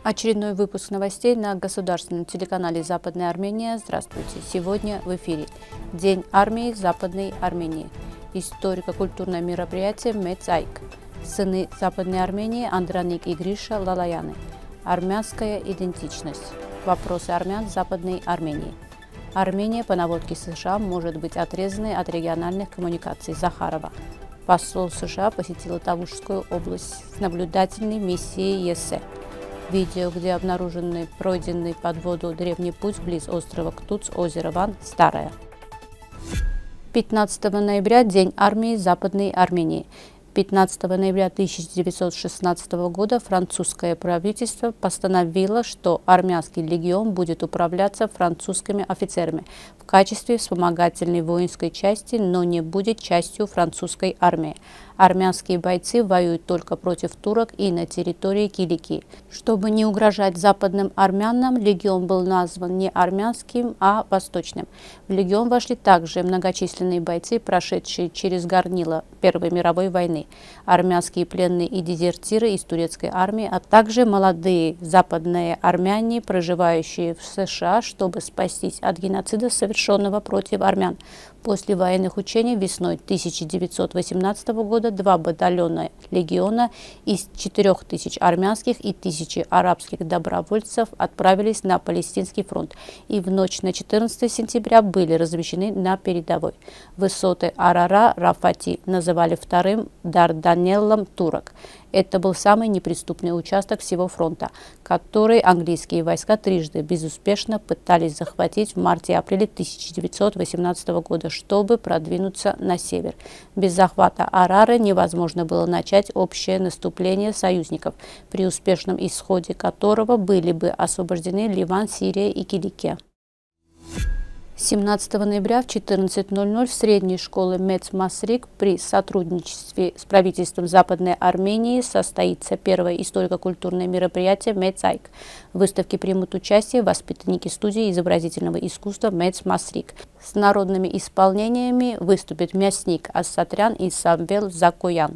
Очередной выпуск новостей на государственном телеканале «Западная Армения». Здравствуйте! Сегодня в эфире День армии Западной Армении. Историко-культурное мероприятие «Мецайк». Сыны Западной Армении Андроник и Гриша Лалаяны. Армянская идентичность. Вопросы армян Западной Армении. Армения по наводке США может быть отрезанной от региональных коммуникаций. Захарова. Посол США посетил Тавушскую область с наблюдательной миссией ЕСЭ. Видео, где обнаруженный пройденный под воду древний путь близ острова Ктуц, озеро Ван, Старое. 15 ноября – День армии Западной Армении. 15 ноября 1916 года французское правительство постановило, что армянский легион будет управляться французскими офицерами в качестве вспомогательной воинской части, но не будет частью французской армии. Армянские бойцы воюют только против турок и на территории Киликии. Чтобы не угрожать западным армянам, легион был назван не армянским, а восточным. В легион вошли также многочисленные бойцы, прошедшие через горнило Первой мировой войны, армянские пленные и дезертиры из турецкой армии, а также молодые западные армяне, проживающие в США, чтобы спастись от геноцида, совершенного против армян. После военных учений весной 1918 года два батальона легиона из 4000 армянских и 1000 арабских добровольцев отправились на Палестинский фронт и в ночь на 14 сентября были размещены на передовой. Высоты Арара, Рафати называли вторым Дарданеллом турок. Это был самый неприступный участок всего фронта, который английские войска трижды безуспешно пытались захватить в марте-апреле 1918 года, чтобы продвинуться на север. Без захвата Арары невозможно было начать общее наступление союзников, при успешном исходе которого были бы освобождены Ливан, Сирия и Киликия. 17 ноября в 14:00 в средней школе Мец-Масрик при сотрудничестве с правительством Западной Армении состоится первое историко-культурное мероприятие «Мецайк». В выставке примут участие воспитанники студии изобразительного искусства Мец-Масрик. С народными исполнениями выступит мясник Ассатрян и Самвел Закоян.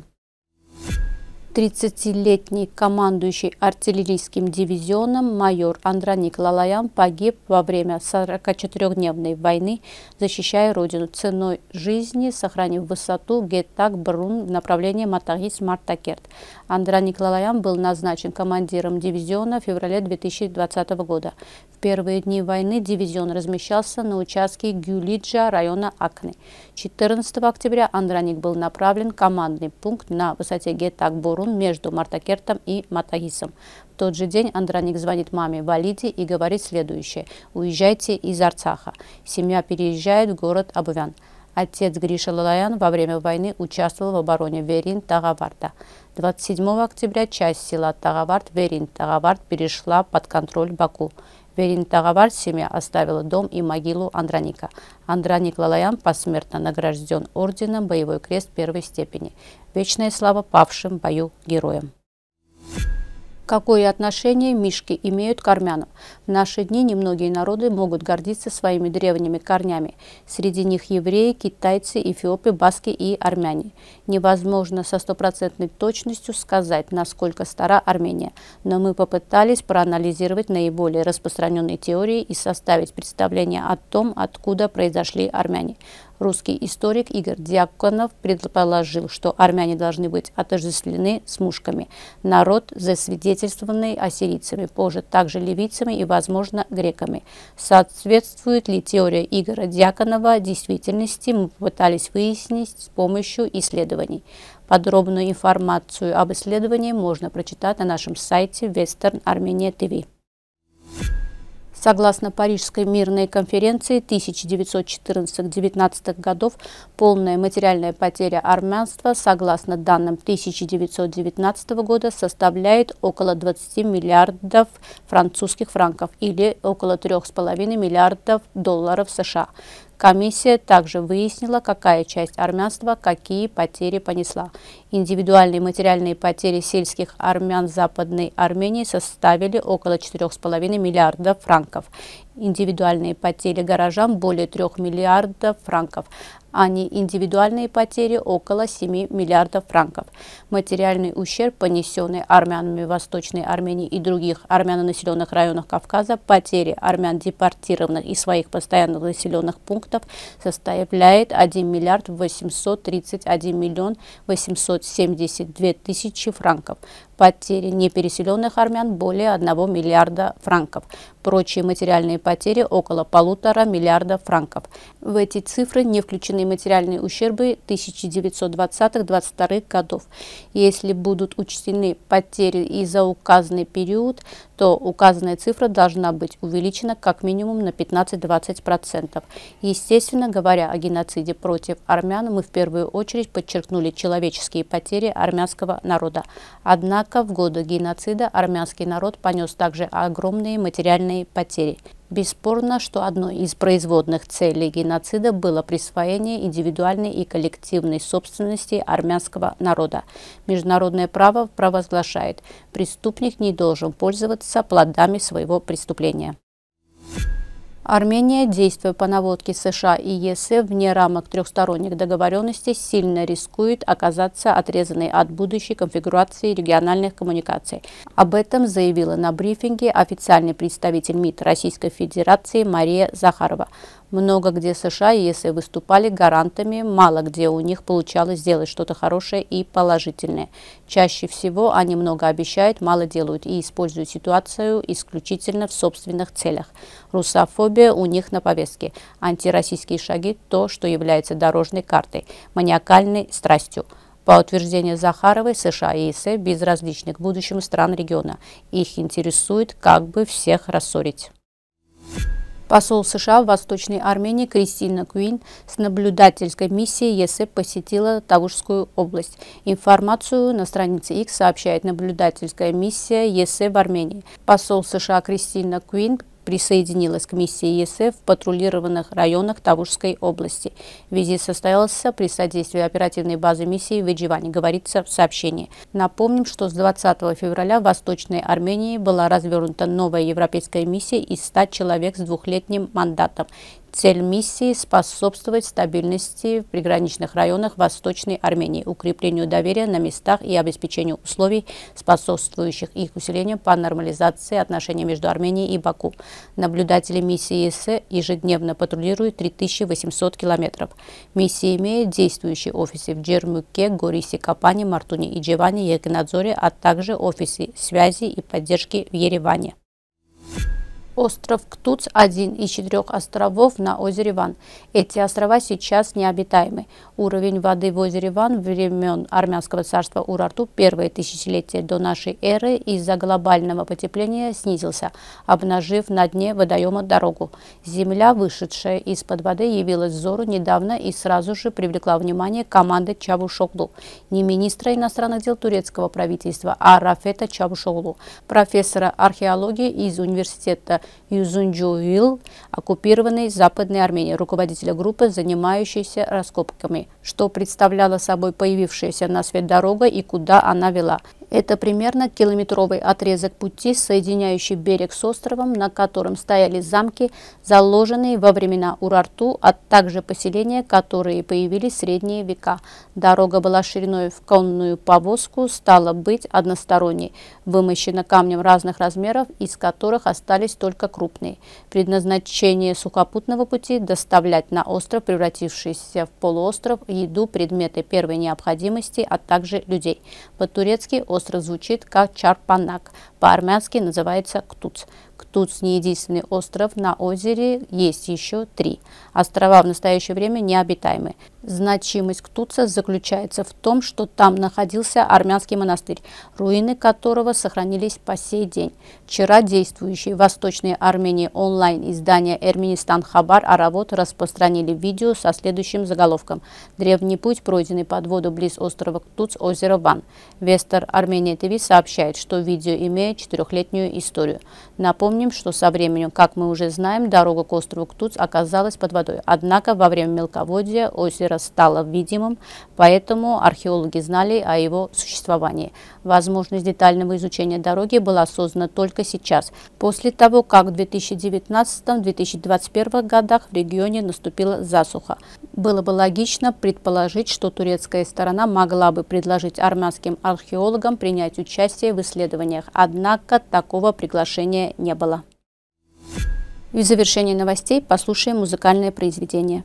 30-летний командующий артиллерийским дивизионом майор Андроник Лалаян погиб во время 44-дневной войны, защищая родину ценой жизни, сохранив высоту Гетак-Брун в направлении Матагис-Мартакерт. Андроник Лалаян был назначен командиром дивизиона в феврале 2020 года. В первые дни войны дивизион размещался на участке Гюлиджа района Акны. 14 октября Андроник был направлен в командный пункт на высоте Гетак-Борун между Мартакертом и Матагисом. В тот же день Андроник звонит маме Валиде и говорит следующее: «Уезжайте из Арцаха». Семья переезжает в город Абувян. Отец Гриша Лалаян во время войны участвовал в обороне Верин-Тагаварта. 27 октября часть села Тагаварт Верин-Тагаварт перешла под контроль Баку. В Верин-Тагаварт семья оставила дом и могилу Андроника. Андроник Лалаян посмертно награжден орденом Боевой крест первой степени. Вечная слава павшим в бою героям. Какое отношение мишки имеют к армянам? В наши дни немногие народы могут гордиться своими древними корнями. Среди них евреи, китайцы, эфиопы, баски и армяне. Невозможно со стопроцентной точностью сказать, насколько стара Армения, но мы попытались проанализировать наиболее распространенные теории и составить представление о том, откуда произошли армяне. Русский историк Игорь Дьяконов предположил, что армяне должны быть отождествлены с мушками, народ, засвидетельствованный ассирийцами, позже также ливийцами и, возможно, греками. Соответствует ли теория Игоря Дьяконова действительности, мы попытались выяснить с помощью исследований. Подробную информацию об исследовании можно прочитать на нашем сайте Western Armenia TV. Согласно Парижской мирной конференции 1914-19 годов, полная материальная потеря армянства, согласно данным 1919 года, составляет около 20 миллиардов французских франков или около 3,5 миллиардов долларов США. Комиссия также выяснила, какая часть армянства какие потери понесла. Индивидуальные материальные потери сельских армян Западной Армении составили около 4,5 миллиардов франков. индивидуальные потери горожан более 3 миллиардов франков, а неиндивидуальные потери около 7 миллиардов франков. Материальный ущерб, понесенный армянами Восточной Армении и других армянонаселенных районах Кавказа, потери армян, депортированных из своих постоянных населенных пунктов, составляет 1 миллиард 831 миллион 872 тысячи франков. Потери непереселенных армян более 1 миллиарда франков. Прочие материальные потери около 1,5 миллиарда франков. В эти цифры не включены материальные ущербы 1920-22 годов. Если будут учтены потери и за указанный период, то указанная цифра должна быть увеличена как минимум на 15-20%. Естественно, говоря о геноциде против армян, мы в первую очередь подчеркнули человеческие потери армянского народа. Однако в годы геноцида армянский народ понес также огромные материальные потери. Бесспорно, что одной из производных целей геноцида было присвоение индивидуальной и коллективной собственности армянского народа. Международное право провозглашает: преступник не должен пользоваться плодами своего преступления. Армения, действуя по наводке США и ЕС вне рамок трехсторонних договоренностей, сильно рискует оказаться отрезанной от будущей конфигурации региональных коммуникаций. Об этом заявила на брифинге официальный представитель МИД Российской Федерации Мария Захарова. Много где США и ЕС выступали гарантами, мало где у них получалось сделать что-то хорошее и положительное. Чаще всего они много обещают, мало делают и используют ситуацию исключительно в собственных целях. Русофобия у них на повестке, антироссийские шаги – то, что является дорожной картой, маниакальной страстью. По утверждению Захаровой, США и ЕС безразличны к будущему стран региона. Их интересует, как бы всех рассорить. Посол США в Восточной Армении Кристина Куин с наблюдательской миссией ЕС посетила Тавушскую область. Информацию на странице X сообщает наблюдательская миссия ЕС в Армении. Посол США Кристина Куин присоединилась к миссии ЕС в патрулированных районах Тавушской области. Визит состоялся при содействии оперативной базы миссии в Эдживане, говорится в сообщении. Напомним, что с 20 февраля в Восточной Армении была развернута новая европейская миссия из 100 человек с двухлетним мандатом. Цель миссии – способствовать стабильности в приграничных районах Восточной Армении, укреплению доверия на местах и обеспечению условий, способствующих их усилению по нормализации отношений между Арменией и Баку. Наблюдатели миссии ЕС ежедневно патрулируют 3800 километров. Миссия имеет действующие офисы в Джермуке, Горисе, Капане, Мартуне и Джеване, Егнадзоре, а также офисы связи и поддержки в Ереване. Остров Ктуц – один из 4 островов на озере Ван. Эти острова сейчас необитаемы. Уровень воды в озере Ван времен армянского царства Урарту первое тысячелетие до нашей эры из-за глобального потепления снизился, обнажив на дне водоема дорогу. Земля, вышедшая из-под воды, явилась взору недавно и сразу же привлекла внимание команды Чавушоглу, не министра иностранных дел турецкого правительства, а Рафета Чавушоглу, профессора археологии из университета Юзунджуил, оккупированной Западной Армении, руководителя группы, занимающейся раскопками, что представляла собой появившаяся на свет дорога и куда она вела. Это примерно километровый отрезок пути, соединяющий берег с островом, на котором стояли замки, заложенные во времена Урарту, а также поселения, которые появились в средние века. Дорога была шириной в конную повозку, стала быть односторонней, вымощена камнем разных размеров, из которых остались только крупные. Предназначение сухопутного пути – доставлять на остров, превратившийся в полуостров, еду, предметы первой необходимости, а также людей. По-турецки остров звучит как Чарпанак, по-армянски называется Ктуц. Ктуц не единственный остров на озере, есть еще 3. Острова в настоящее время необитаемы. Значимость Ктуца заключается в том, что там находился армянский монастырь, руины которого сохранились по сей день. Вчера действующие в Восточной Армении онлайн-издания «Эрменистан Хабар Аравот» распространили видео со следующим заголовком: «Древний путь, пройденный под воду близ острова Ктуц, озеро Ван». Вестер Армения ТВ сообщает, что видео имеет 4-летнюю историю. Напомню, Напомним, что со временем, как мы уже знаем, дорога к острову Ктуц оказалась под водой. Однако во время мелководья озеро стало видимым, поэтому археологи знали о его существовании. Возможность детального изучения дороги была создана только сейчас, после того, как в 2019-2021 годах в регионе наступила засуха. Было бы логично предположить, что турецкая сторона могла бы предложить армянским археологам принять участие в исследованиях, однако такого приглашения не было. И в завершении новостей послушаем музыкальное произведение.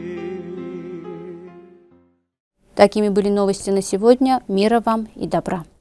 Такими были новости на сегодня. Мира вам и добра.